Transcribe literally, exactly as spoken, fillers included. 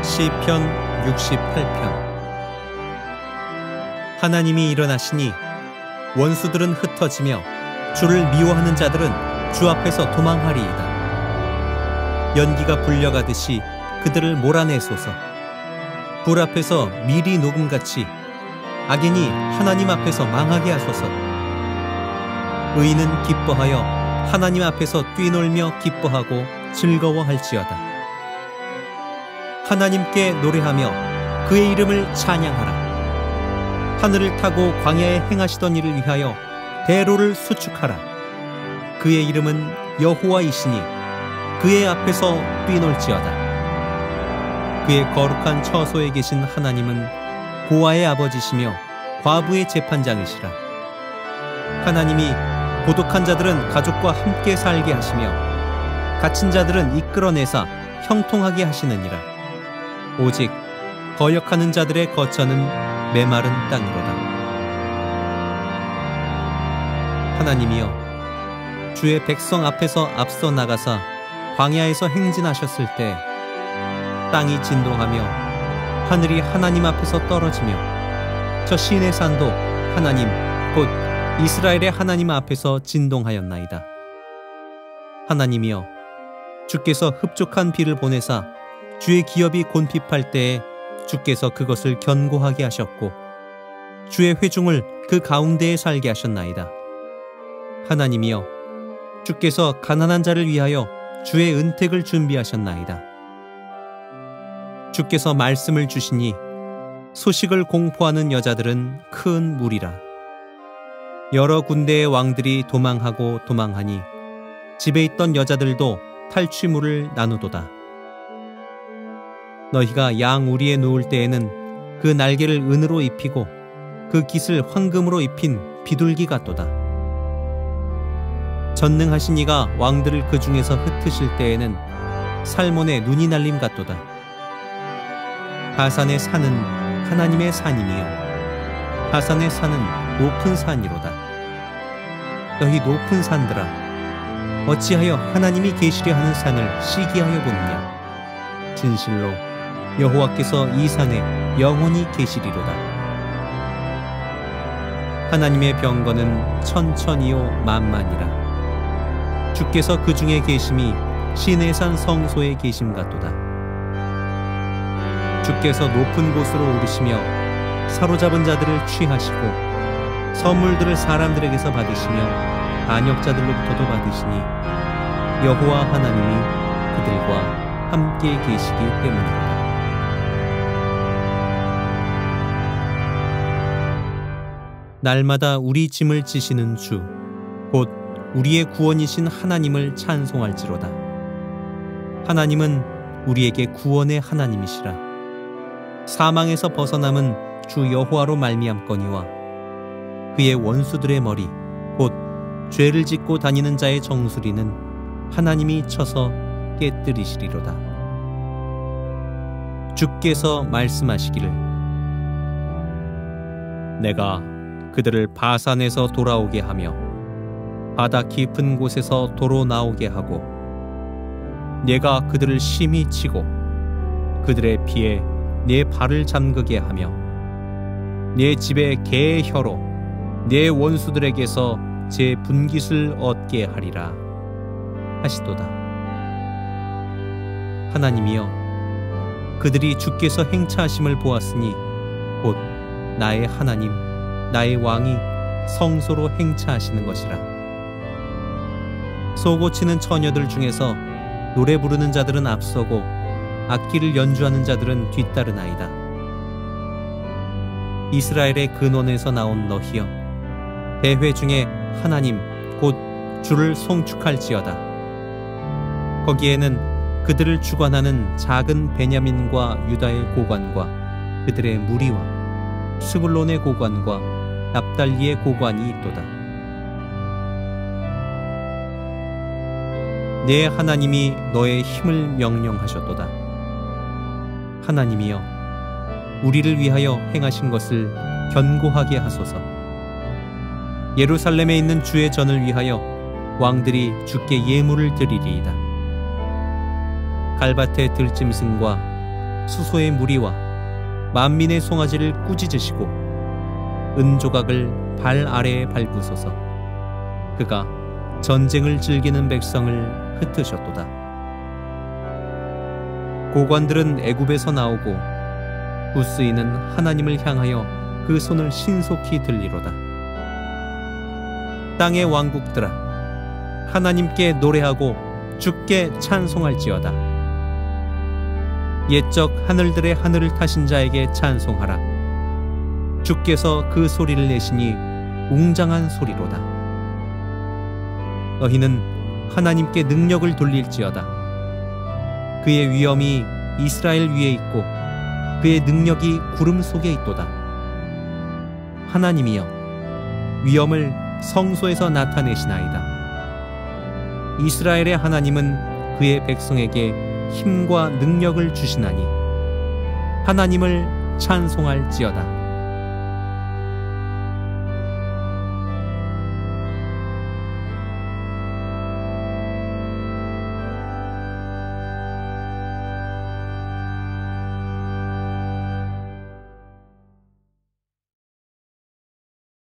시편 육십팔 편. 하나님이 일어나시니 원수들은 흩어지며 주를 미워하는 자들은 주 앞에서 도망하리이다. 연기가 불려가듯이 그들을 몰아내소서. 불 앞에서 밀이 녹음같이 악인이 하나님 앞에서 망하게 하소서. 의인은 기뻐하여 하나님 앞에서 뛰놀며 기뻐하고 즐거워할지어다. 하나님께 노래하며 그의 이름을 찬양하라. 하늘을 타고 광야에 행하시던 일을 위하여 대로를 수축하라. 그의 이름은 여호와이시니 그의 앞에서 뛰놀지어다. 그의 거룩한 처소에 계신 하나님은 고아의 아버지시며 과부의 재판장이시라. 하나님이 고독한 자들은 가족과 함께 살게 하시며 갇힌 자들은 이끌어내사 형통하게 하시느니라. 오직 거역하는 자들의 거처는 메마른 땅이로다. 하나님이여, 주의 백성 앞에서 앞서 나가사 광야에서 행진하셨을 때 땅이 진동하며 하늘이 하나님 앞에서 떨어지며 저 시내 산도 하나님 곧 이스라엘의 하나님 앞에서 진동하였나이다. 하나님이여, 주께서 흡족한 비를 보내사 주의 기업이 곤핍할 때에 주께서 그것을 견고하게 하셨고 주의 회중을 그 가운데에 살게 하셨나이다. 하나님이여, 주께서 가난한 자를 위하여 주의 은택을 준비하셨나이다. 주께서 말씀을 주시니 소식을 공포하는 여자들은 큰 무리라. 여러 군데의 왕들이 도망하고 도망하니 집에 있던 여자들도 탈취물을 나누도다. 너희가 양 우리에 누울 때에는 그 날개를 은으로 입히고 그 깃을 황금으로 입힌 비둘기 같도다. 전능하신 이가 왕들을 그 중에서 흩으실 때에는 살몬의 눈이 날림 같도다. 바산의 산은 하나님의 산이며 바산의 산은 높은 산이로다. 너희 높은 산들아, 어찌하여 하나님이 계시려 하는 산을 시기하여 보느냐. 진실로 여호와께서 이 산에 영원히 계시리로다. 하나님의 병거는 천천히요 만만이라. 주께서 그 중에 계심이 시내산 성소에 계심 같도다. 주께서 높은 곳으로 오르시며 사로잡은 자들을 취하시고 선물들을 사람들에게서 받으시며 반역자들로부터도 받으시니 여호와 하나님이 그들과 함께 계시기 때문이로다. 날마다 우리 짐을 지시는 주, 곧 우리의 구원이신 하나님을 찬송할지로다. 하나님은 우리에게 구원의 하나님이시라. 사망에서 벗어남은 주 여호와로 말미암거니와 그의 원수들의 머리, 곧 죄를 짓고 다니는 자의 정수리는 하나님이 쳐서 깨뜨리시리로다. 주께서 말씀하시기를, 내가 그들을 바산에서 돌아오게 하며 바다 깊은 곳에서 도로 나오게 하고 내가 그들을 심히 치고 그들의 피에 내 발을 잠그게 하며 내 집에 개의 혀로 내 원수들에게서 제 분깃을 얻게 하리라 하시도다. 하나님이여, 그들이 주께서 행차하심을 보았으니 곧 나의 하나님 나의 왕이 성소로 행차하시는 것이라. 소고치는 처녀들 중에서 노래 부르는 자들은 앞서고 악기를 연주하는 자들은 뒤따르나이다. 이스라엘의 근원에서 나온 너희여, 대회 중에 하나님 곧 주를 송축할지어다. 거기에는 그들을 주관하는 작은 베냐민과 유다의 고관과 그들의 무리와 스불론의 고관과 납달리의 고관이 있도다. 내 하나님이 너의 힘을 명령하셨도다. 하나님이여, 우리를 위하여 행하신 것을 견고하게 하소서. 예루살렘에 있는 주의 전을 위하여 왕들이 주께 예물을 드리리이다. 갈밭의 들짐승과 수소의 무리와 만민의 송아지를 꾸짖으시고 은조각을 발 아래에 밟으소서. 그가 전쟁을 즐기는 백성을 흩으셨도다. 고관들은 애굽에서 나오고 구스인은 하나님을 향하여 그 손을 신속히 들리로다. 땅의 왕국들아, 하나님께 노래하고 주께 찬송할지어다. 옛적 하늘들의 하늘을 타신 자에게 찬송하라. 주께서 그 소리를 내시니 웅장한 소리로다. 너희는 하나님께 능력을 돌릴지어다. 그의 위엄이 이스라엘 위에 있고 그의 능력이 구름 속에 있도다. 하나님이여, 위엄을 성소에서 나타내시나이다. 이스라엘의 하나님은 그의 백성에게 힘과 능력을 주시나니 하나님을 찬송할지어다.